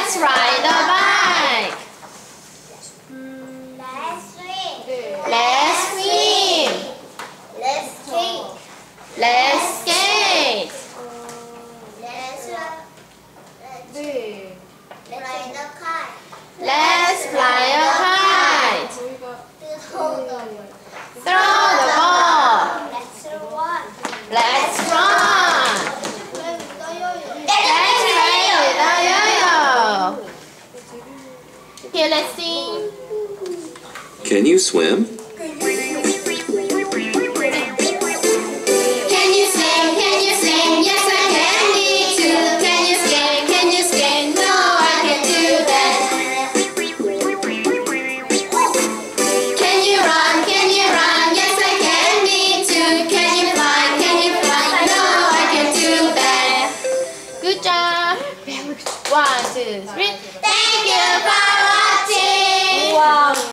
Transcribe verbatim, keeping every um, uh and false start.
Let's ride a bike. Let's swim. Let's swim. Let's skate. Let's skate. Let's ride a kite. Let's fly a kite. Throw the ball. Throw the ball. Let's run. Let's run. Let's play with a yo-yo. Okay, let's sing. Can you swim? Can you sing? Can you sing? Yes, I can. Me too. Can you skate? Can you skate? No, I can do that. Can you run? Can you run? Yes, I can. Me too. Can you fly? Can you fly? No, I can do that. Good job. One, two, three. Thank you for watching. Wow.